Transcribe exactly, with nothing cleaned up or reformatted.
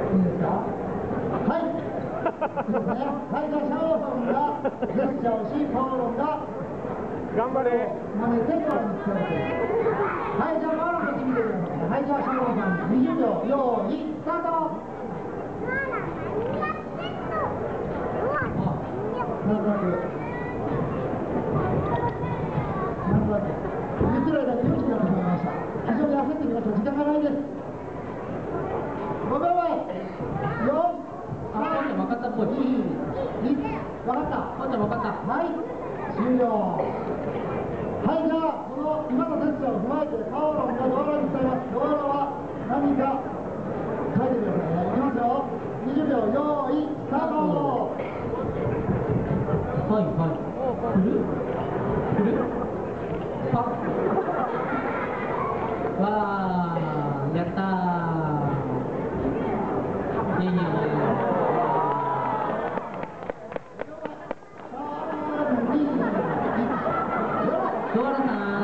いいですか。はい。いいですね。はい、じゃあシャオさんがジェスチャーをし、パオロンが頑張れ。 真似てドアに伝えて。はい、じゃあパオロンこっち見てください。はい、じゃあシャオさんにじゅうびょう、よーい、スタート。なんとなくなんとなく言ってる間によんじゅうななふんになりました。非常に焦ってきました。時間がないです。ごびょうまえ、よん、 あ、分かったっぽい。 に、いち、分かった。 あんちゃん分かった。 はい、終了。はい、じゃあこの今のジェスチャーを踏まえてパオロンがドアラに伝えます。ドアラは何か書いてくださいね。いきますよ。にじゅうびょう、よーい、スタート。 はいはい。振る振るパッ。わー、やったー。いやいやいや。ドアラさん。